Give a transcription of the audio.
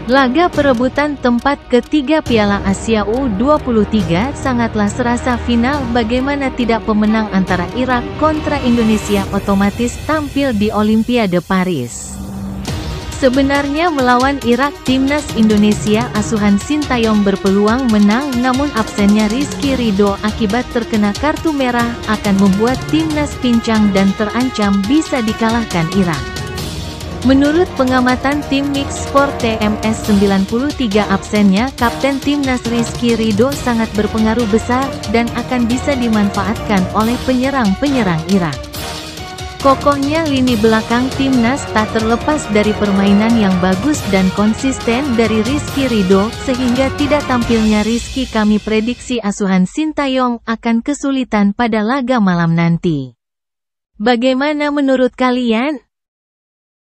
Laga perebutan tempat ketiga Piala Asia U23 sangatlah serasa final. Bagaimana tidak, pemenang antara Irak kontra Indonesia otomatis tampil di Olimpiade Paris. Sebenarnya melawan Irak, timnas Indonesia asuhan Sintayong berpeluang menang, namun absennya Rizky Ridho akibat terkena kartu merah akan membuat timnas pincang dan terancam bisa dikalahkan Irak. Menurut pengamatan tim Mix Sport TMS 93, absennya Kapten Timnas Rizky Ridho sangat berpengaruh besar, dan akan bisa dimanfaatkan oleh penyerang-penyerang Irak. Kokohnya lini belakang timnas tak terlepas dari permainan yang bagus dan konsisten dari Rizky Ridho, sehingga tidak tampilnya Rizky kami prediksi asuhan Sintayong akan kesulitan pada laga malam nanti. Bagaimana menurut kalian?